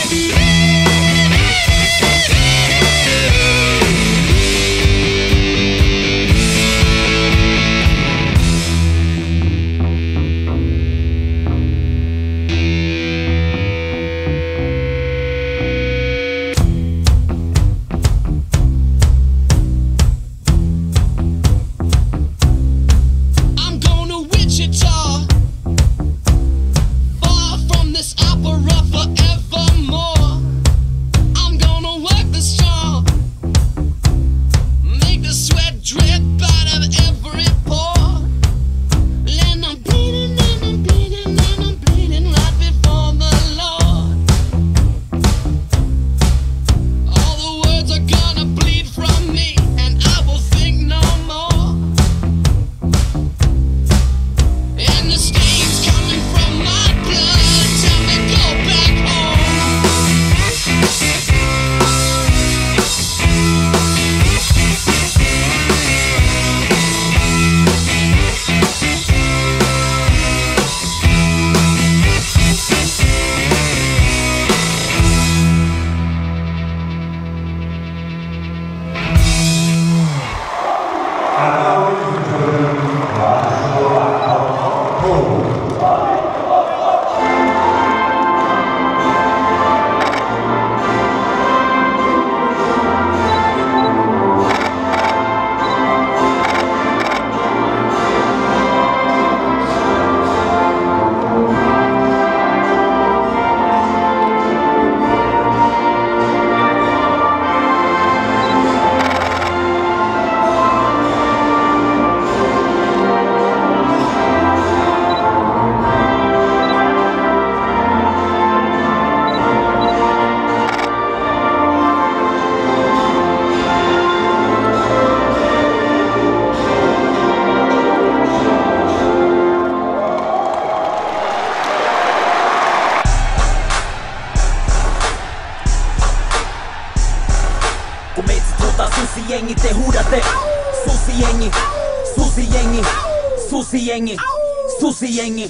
Susijengi, te huudatte. Susijengi, susijengi, susijengi, susijengi.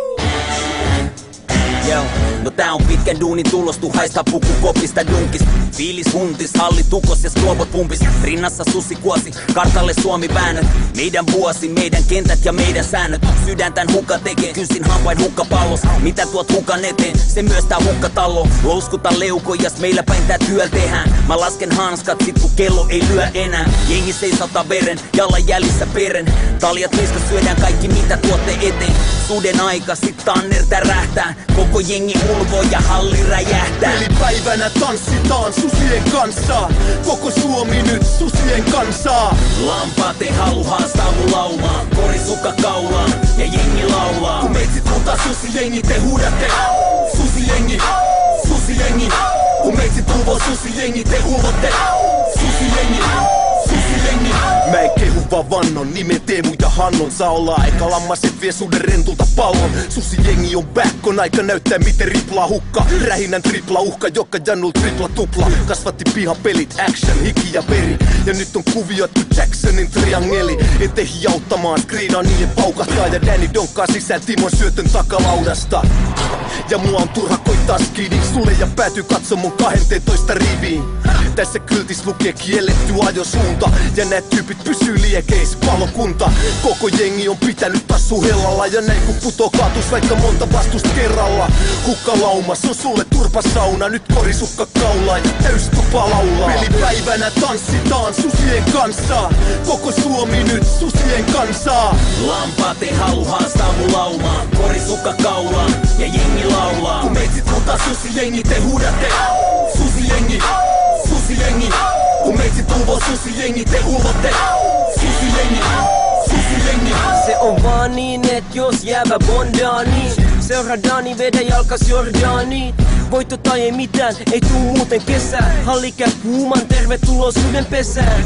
Yo, no tää on pitkän duunin tulos, tuhaista pukukopista dunkis. Fiilis huntis, halli tukos ja sklobot pumpis. Rinnassa susi kuosi, kartalle Suomi väännöt. Meidän vuosi, meidän kentät ja meidän säännöt. Sydäntän hukka tekee, kynsin hampain hukkapallos. Mitä tuot hukan eteen, se myös tää hukkatallo. Louskuta leukojas, meillä päin tää työl tehdään. Mä lasken hanskat, sit kun kello ei lyö enää. Jengi seisata veren, jalanjäljissä peren. Taljat niistä syödään kaikki mitä tuotte eteen. Suden aika, sit tanner tärähtää. Koko jengi ulvoo ja halli räjähtää. Pelipäivänä tanssitaan susien kanssa. Koko Suomi nyt susien kansaa. Lampaat ei halu haastaa mun laumaa. Korisukka kaulaan ja jengi laulaa. Kun meitsit huutaa susijengi, te huudatte. Susijengi, susijengi. Kun meitsit ulvoo susijengi, te ulvotte. Susijengi, susijengi. Mä en kehu vaan vannon, nimen Teemu ja Hannon. Saa olla aika lammaset vie suden rentulta pallon. Susijengi on back, on aika näyttää miten riplaa hukka. Rähinän tripla uhka, joka jannul tripla tupla. Kasvatti pihapelit, action, hiki ja veri. Ja nyt on kuviot kuin Jacksonin triangeli. Et ehdi auttamaan, skriinaa niille paukahtaa. Ja Danny donkkaa sisään Timon syötön takalaudasta. Ja mua on turha koittaa skidin sulle ja päätyy katso mun 12 riviin. Tässä kyltis lukee kielletty ajosuunta. Ja nää tyypit pysyy liekeis palokunta. Koko jengi on pitänyt tassu hellalla. Ja näin kun putoo kaatus vaikka monta vastusta kerralla. Hukkalaumas on sulle turpasauna. Nyt korisukka kaulaa ja täystupa laulaa. Pelipäivänä tanssitaan susien kanssa. Koko Suomi nyt susien kansaa. Lampaat ei halu haastaa mun laumaa. Korisukka kaulaan ja jengi laulaa. Kun meitsit huutaa susijengi, te huudatte. Susijengi, susijengi. Kun meitsit ulvoo susijengi, te ulvotte. Susijengi, susijengi. Se on vaan niin, et jos jäävä bondaa niin seuraadaani, vedä jalkas Jordaaniin. Voitto tai ei mitään, ei tuu muuten kesää. Halli käy kuuman, tervetuloa suden pesään.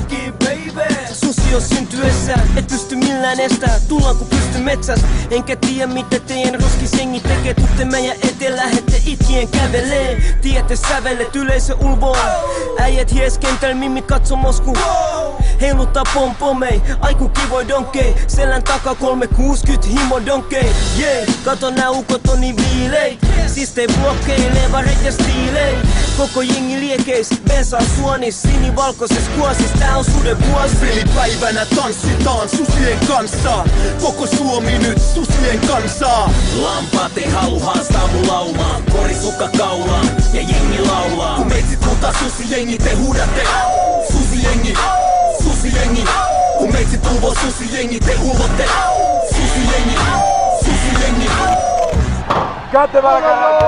Susi on syntyessään, et pysty millään estää. Tullaan kun pysty metsäs, enkä tiedä mitä teidän roskisengi tekee. Tutte meidän eteen, lähette itkien kävelee. Tiedätte sävelet, yleisö ulvoo. Äijät hies kentällä, mimmit katso Mosku. Heiluttaa pompomei, aiku kivoi donkei. Selän takaa 360 himo donkei. Jee, kato nää ukot on niin viilei. Siis tei blokkeilee, varet ja stiilei. Koko jengi liekeis, bensaa suonis, sinivalkoises kuosis, tää on suden vuosi. Pelipäivänä tanssitaan susien kanssa, koko Suomi nyt susien kansaa. Lampaat ei halu haastaa mun laumaa, korisukka kaulaan ja jengi laulaa. Kun meitsit huutaa susijengi, te huudatte susijengi, susijengi. Kun meitsit tuuvoo susijengi, te huuvotte susijengi, susijengi. Got the back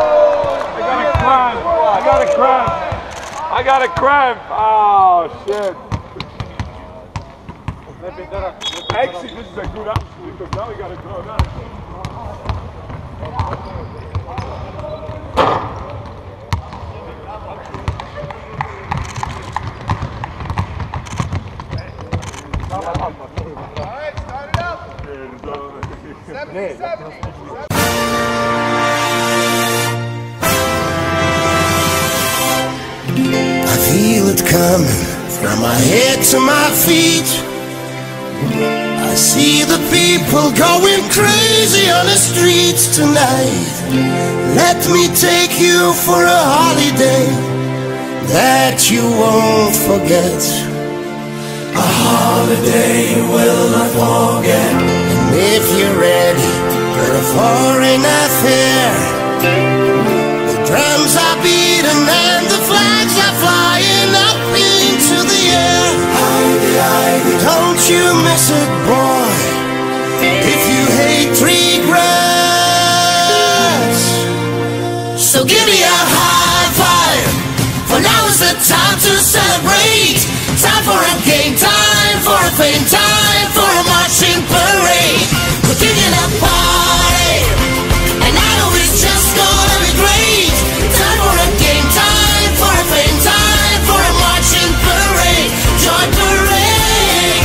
I got a cramp. Oh shit. Actually, this is a good option because now we gotta go down. Alright, start it up. 77. I feel it coming from my head to my feet. I see the people going crazy on the streets tonight. Let me take you for a holiday that you won't forget. A holiday you will not forget. And if you're ready for a foreign affair, the drums are beating and the flags are flying up into the air. Don't you miss it, boy, if you hate regrets. So give me a high five, for now is the time to celebrate. Time for a game, time for a fame, time for a marching parade. We're kicking a party, and I know it's just gonna be great. Time for a game, time for a fame, time for a marching parade. Joy parade.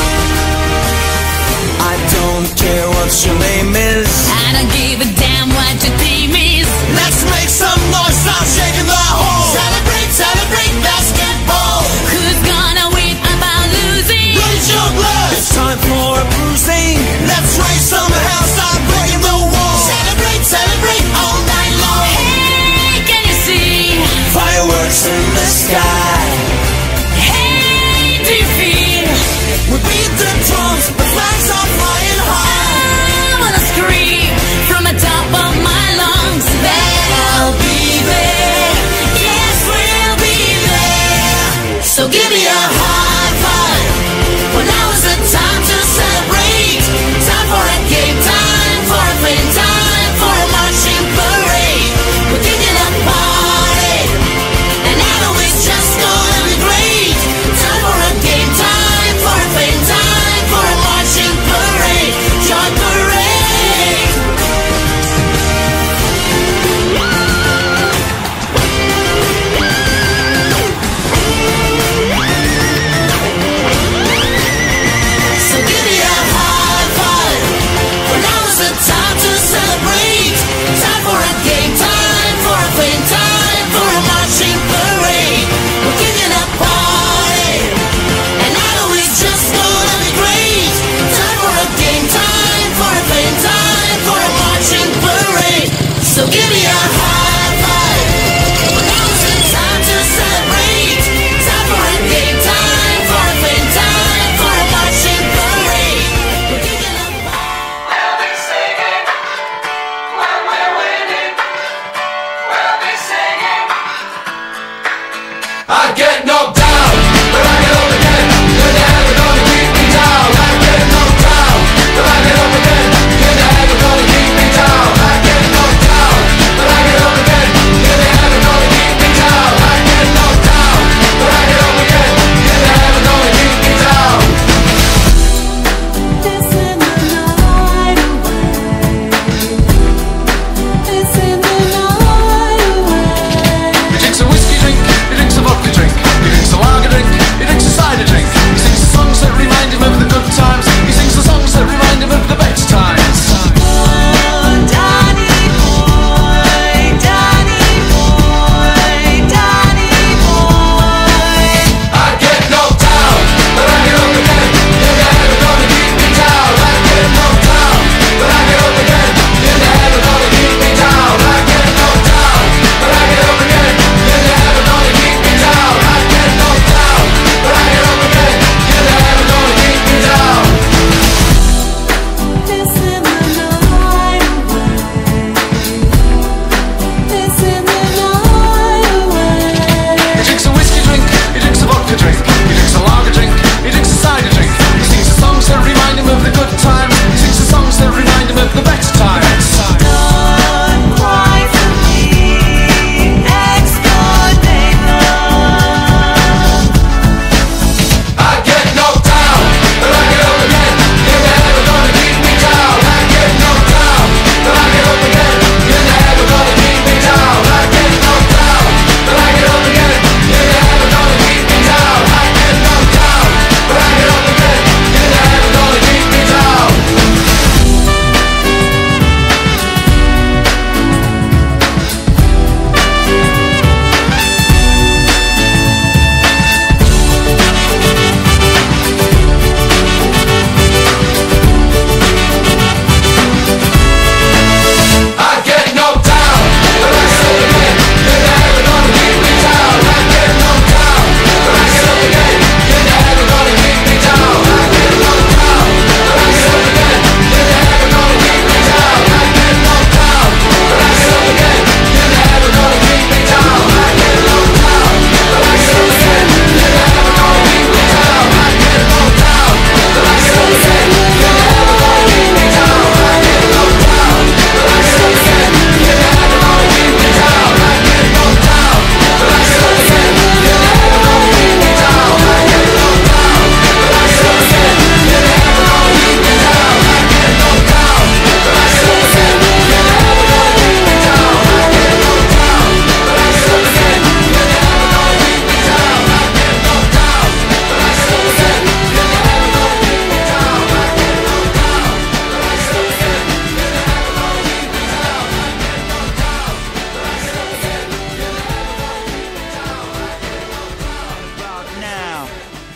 I don't care what your name is, I don't give a damn what your theme is. let's make some noise, start shaking the whole. Celebrate, celebrate basketball. Who's gonna win about losing? Raise your glass. It's time for a bruising. Let's raise some hell, start breaking the wall. Celebrate, celebrate all night long. Hey, can you see? Fireworks in the sky. Hey, do you feel? We beat the drums, the flags are flying high. I wanna scream from the top of my lungs that I'll be there. Yes, we'll be there. So give me a high five, for now is the time to celebrate. Time for a game, time for a fame, time for a marching parade. We're kicking a party, and I know it's just gonna be great. Time for a game, time for a fame, time for a marching parade. Joy parade. So give me a high five, for now is the time to celebrate. Time for a game, time for a fame, time for a marching parade. We're kicking a party, and I know it's just gonna be great. Time for a game, time for a fame, time for a marching parade. So give me a high five, for now is the time to celebrate. Time for a game, time for a fame, time for a marching parade. We're kicking a party. We'll be singing when we're winning. We'll be singing. I get knocked down, but I get up again. You're never gonna keep me down. I get knocked down, but I get up again. You're never gonna keep me down. I get knocked down, but I get up again. You're never gonna keep me down. I get knocked down, but I get up again. You're never gonna keep me down. Dancing the night away. Dancing the night away. He drinks a whiskey drink, he drinks a vodka drink, he drinks a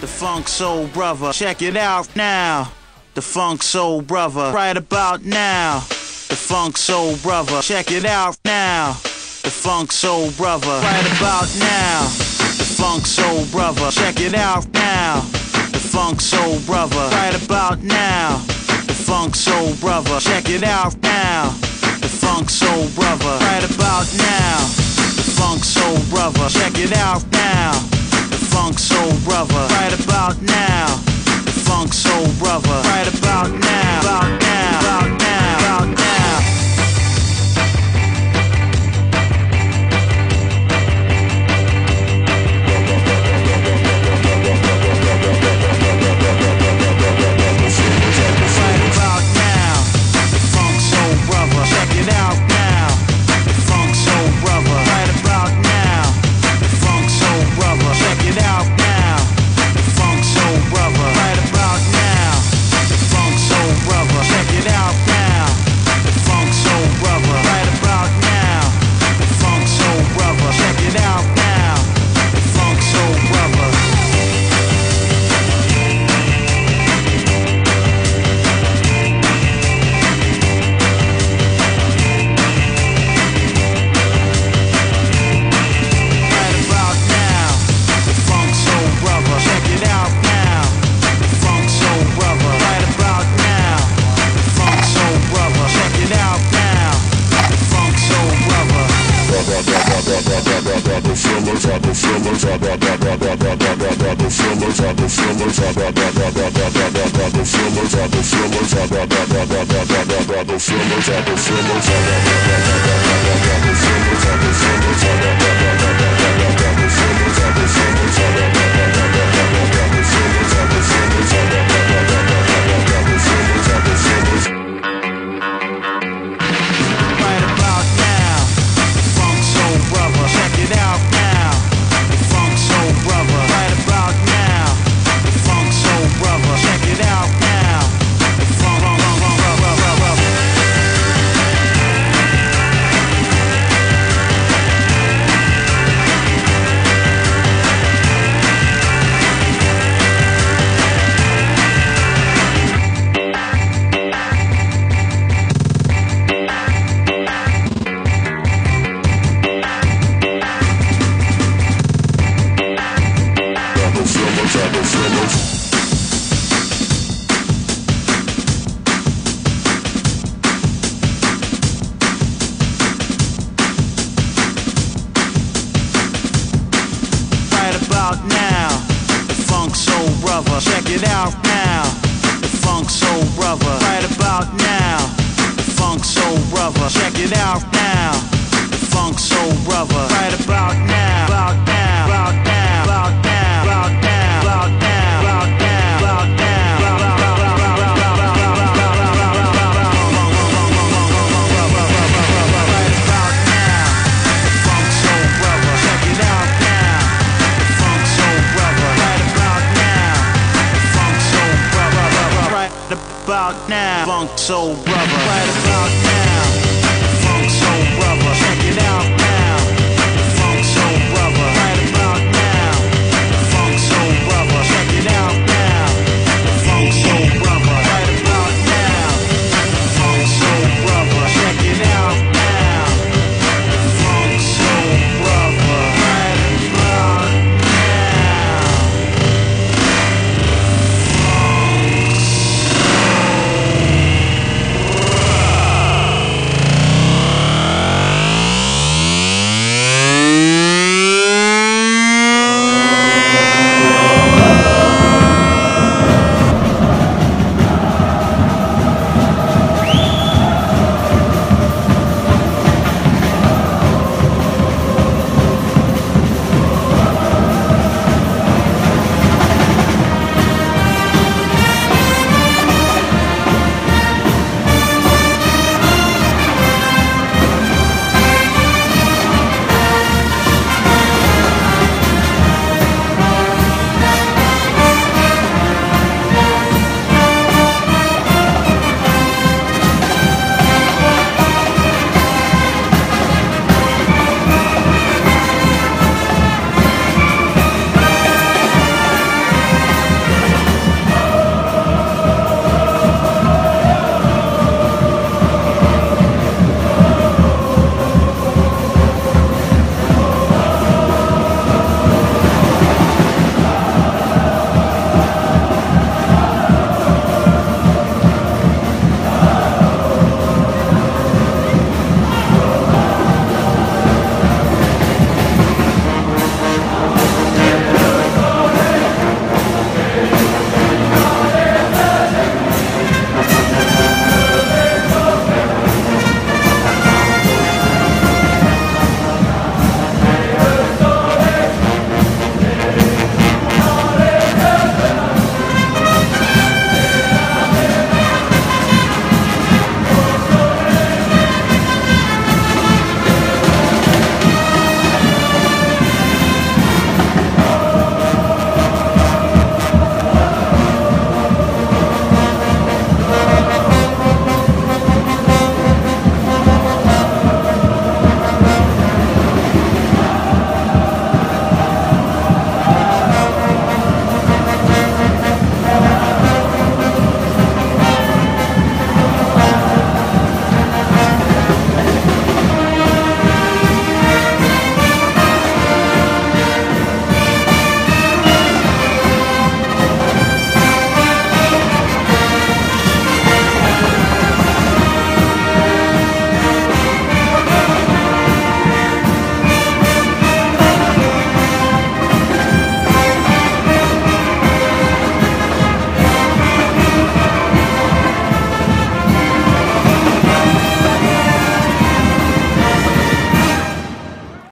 The Funk Soul Brother. Check it out now. The Funk Soul Brother. Right about now. The Funk Soul Brother. Check it out now. The Funk Soul Brother. Right about now. The Funk Soul Brother. Check it out now. The Funk Soul Brother. Right about now. The Funk Soul Brother. Check it out now. The Funk Soul Brother. Right about now. The Funk Soul Brother. Check it out now. The Funk Soul Brother. Right about now. The Funk Soul Brother. Right about now. About now. About now. About now. About now, Funk Soul Brother. Right about now.